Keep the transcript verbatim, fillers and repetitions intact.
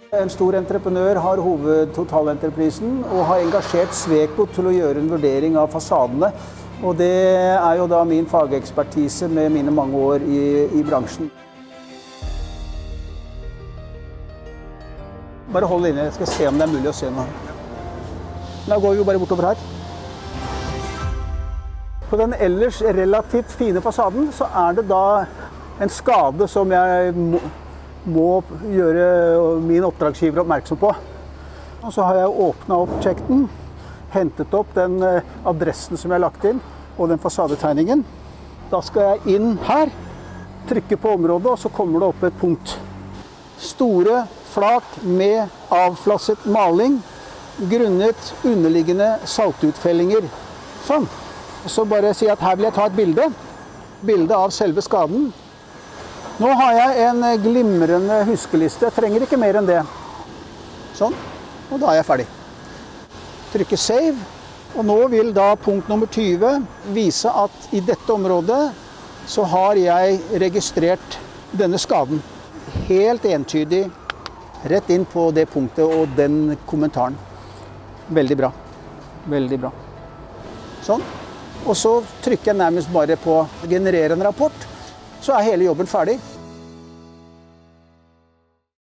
En stor entreprenør har hovedtotalentreprisen og har engasjert Sweco til å gjøre en vurdering av fasadene. Og det er jo da min fagekspertise med mine mange år i, i bransjen. Bare hold inne, jeg skal se om det er mulig å se noe. Da går vi jo bare bortover her. På den ellers relativt fine fasaden så er det da en skade som jeg må, må gjøre min oppdragsgiver oppmerksom på. Og så har jeg åpnet opp checken, hentet opp den adressen som jeg har lagt inn, og den fasadetegningen. Da skal jeg inn her, trykke på området, og så kommer det opp et punkt. Store flak med avflasset maling, grunnet underliggende saltutfellinger. Sånn. Og så bare si at her vil jeg ta et bilde. Bilde av selve skaden. Nå har jeg en glimrende huskeliste. Jeg trenger ikke mer enn det. Sånn. Og da er jeg ferdig. Trykke save. Og nå vil da punkt nummer tyve vise at i dette området så har jeg registrert denne skaden. Helt entydig. Rett inn på det punktet og den kommentaren. Veldig bra. Veldig bra. Sånn. Og så trykker jeg nærmest bare på generere en rapport, så er hele jobben ferdig.